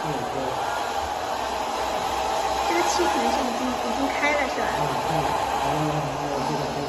对。 这个气可能是已经开了是吧？ 对，然后这个